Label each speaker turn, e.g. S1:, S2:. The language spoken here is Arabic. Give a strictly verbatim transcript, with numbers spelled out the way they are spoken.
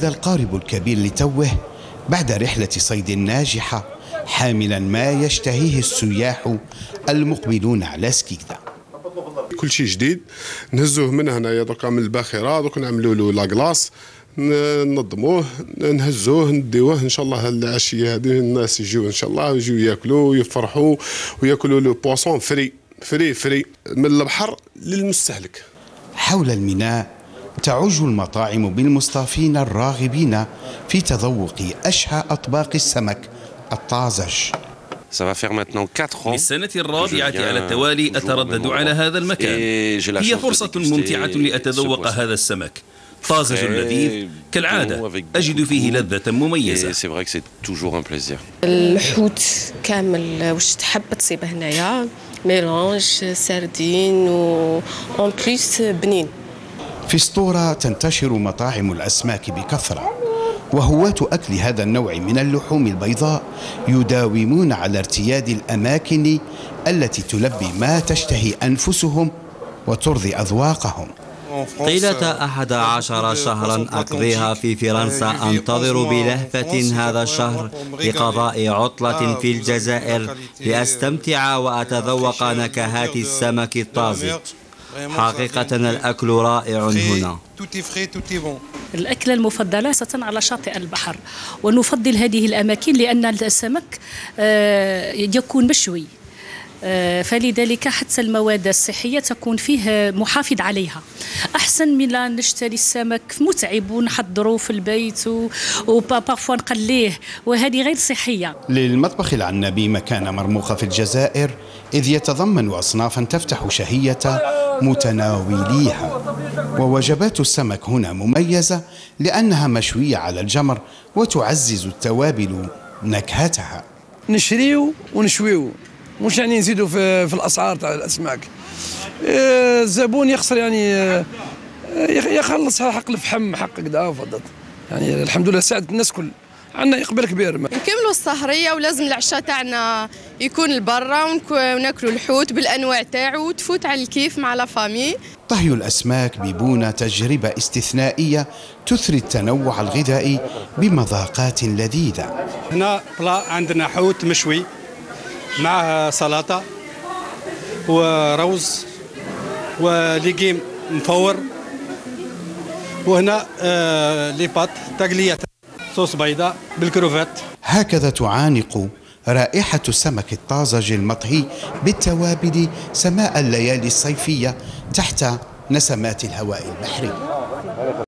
S1: القصد القارب الكبير لتوه بعد رحلة صيد ناجحة، حاملا ما يشتهيه السياح المقبلون على سكيكدا.
S2: كل شيء جديد نهزوه من هنايا دركا من الباخره، دوك نعملوا له لاكلاص، ننظموه نهزوه نديوه ان شاء الله. العشيه هذه الناس يجيو ان شاء الله يجيو ياكلوا ويفرحوا وياكلوا لو بواسون فري فري فري من البحر للمستهلك.
S1: حول الميناء تعج المطاعم بالمصطافين الراغبين في تذوق أشهى أطباق السمك الطازج.
S3: للسنة الرابعة على التوالي أتردد على هذا المكان. هي فرصة ممتعة لأتذوق هذا السمك طازج لذيذ كالعادة، أجد فيه لذة مميزة.
S4: الحوت كامل واش تحب تصيبه هنايا، ميلانج ساردين و اون بليس بنين.
S1: في سطورة تنتشر مطاعم الأسماك بكثرة، وهواة أكل هذا النوع من اللحوم البيضاء يداومون على ارتياد الأماكن التي تلبي ما تشتهي أنفسهم وترضي أذواقهم.
S5: طيلة أحد عشر شهرا أقضيها في فرنسا أنتظر بلهفة هذا الشهر لقضاء عطلة في الجزائر لأستمتع وأتذوق نكهات السمك الطازج. حقيقة الأكل رائع هنا.
S6: الأكلة المفضلة خاصة على شاطئ البحر، ونفضل هذه الأماكن لأن السمك يكون مشوي، فلذلك حتى المواد الصحية تكون فيه محافظ عليها، أحسن من أن نشتري السمك متعب ونحضره في البيت وبارفوا نقليه، وهذه غير صحية.
S1: للمطبخ العنابي مكانة مرموقة في الجزائر، إذ يتضمن أصنافا تفتح شهية متناوليها. ووجبات السمك هنا مميزة لأنها مشوية على الجمر وتعزز التوابل نكهتها.
S7: نشريو ونشويو، مش يعني نزيدوا في, في الاسعار تاع الاسماك. الزبون يخسر يعني يخلص حق الفحم حق كذا فضل. يعني الحمد لله ساعدت الناس كل، عندنا اقبال كبير.
S4: نكملوا السهريه ولازم العشاء تاعنا يكون لبرا وناكلوا الحوت بالانواع تاعو وتفوت على الكيف مع لا فامي.
S1: طهي الاسماك ببونة تجربة استثنائية تثري التنوع الغذائي بمذاقات لذيذة.
S8: هنا طلع عندنا حوت مشوي معه سلطة وروز وليجيم مفور، وهنا آه لي بات تقلية صوص بيضاء بالكروفات.
S1: هكذا تعانق رائحة السمك الطازج المطهي بالتوابل سماء الليالي الصيفية تحت نسمات الهواء البحري.